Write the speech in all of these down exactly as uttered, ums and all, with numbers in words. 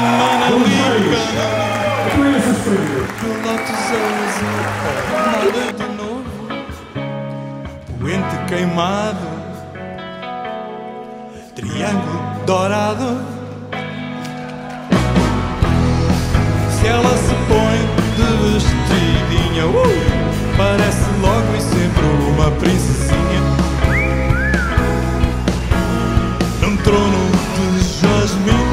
Nada de novo, poente queimado, triângulo dourado. Se ela se põe de vestidinha, uh, parece logo e sempre uma princesinha. Num trono de jasmim,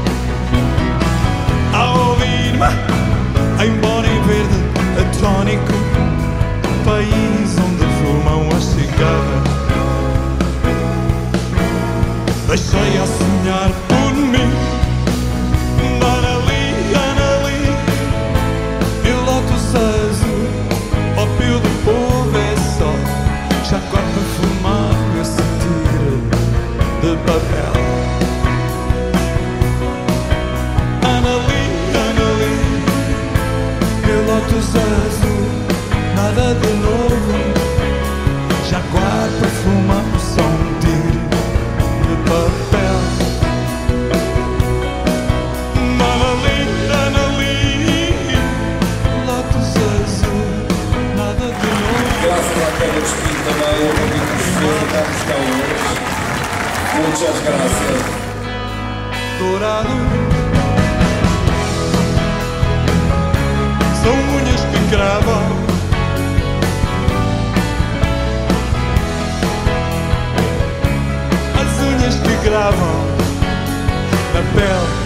a ouvir-me, embora em verde atónico, país onde fumam as cigarras. Deixei a sonhar por mim. Anda ali, anda ali, meu lótus azul, ó pio do povo é só já corta fumado esse tiro de papel. Anda ali, anda ali, meu lótus azul, nada de novo, jaguar perfumado, só um tiro de papel. Manali, Anali, lótus azul, nada de novo. Graças à queda de Espinho também, ao convite do senhor, estamos cá hoje. Muitas graças. Dourado, são unhas que cravam, as unhas que gravam na pele